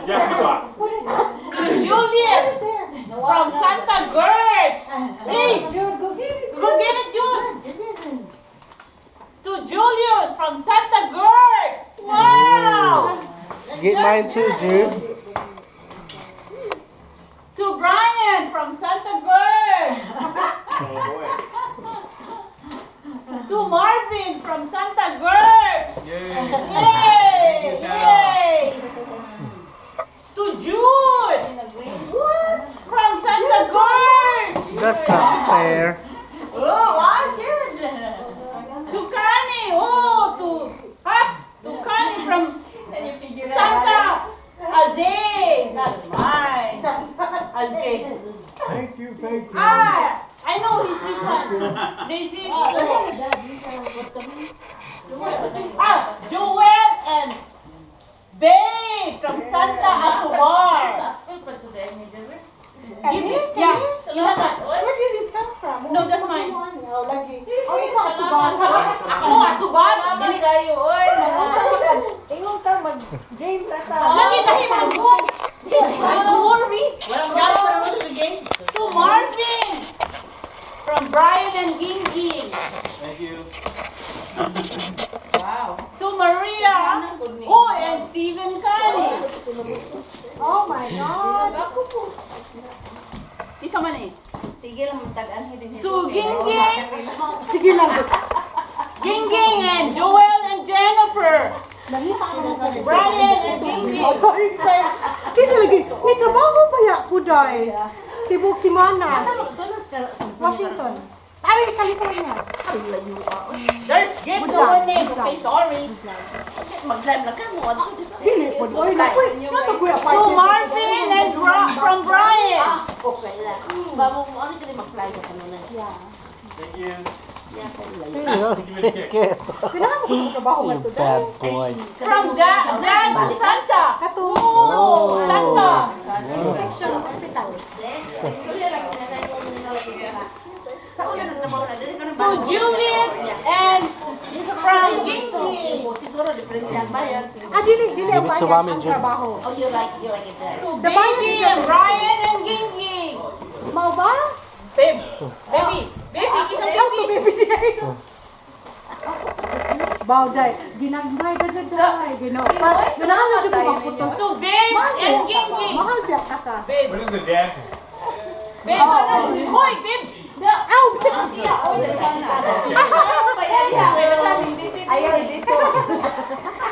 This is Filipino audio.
To Juliet from Santa Gertz. Hey, Jude, go get it. go get it, Jude. To Julius from Santa Gertz. Wow. Get mine too, Jude. To Brian from Santa Gertz. To Marvin from Santa Gertz. Yay! Yay! To Jude from Santa Gertz. That's not fair. Oh, wow, Jude. To Connie. Oh, to Connie from Santa Azay. That's mine. Azay. Thank you, thank you. Ah, I know this one. This is Joel and Babe from Santa Asubar. Give it, yeah. Where did this come from? No, that's mine. Oh, lagi. Oh, ito asuban. Ako, Asubar. Dili kayo, oy. Ingon ka mag-game rata. Lagi mo. Don't worry. To Marvin from Brian and Gingy. Thank you. Wow. To Maria. Oh, and Stephen Kani. Oh my God. Isa man eh. Sige lang magtagaan. To Gingging. Sige lang. Gingging and Joel and Jennifer. Brian and Gingging. Kita lagi. May trabaho pa ya, Kuday. Tibok si Mana. Washington. Ay, California. There's gifts no one name. Okay, sorry. Dili po. Oy, nakoy. Nakoy To Marvin and from Brian. Okay lang. Bamo mo ano kini mag-fly ka kanina. Yeah. Thank you. Kailangan mo kung trabaho man to. Bad boy. From Dad to Santa. Kato. Oh, Santa. Inspection of hospitals. Sa una nang trabaho na dili ka nang To Juliet and from Gingy. siguro different yan bayan. Dili ang Give it to bayan Mami, ang Jude. trabaho. Oh, you like it there. To Baby and Brian and Gingy. Mao ba? Babe, baby, kisang Ikaw to baby. baby day. Bawday, ginagmay ka dyan day. Ginawa na dyan ko puto. To Babe and Gingy. Mahal biyak ka ka. Babe, What is it, Dad? babe. Hoy, babe. Aw! Ayaw dito.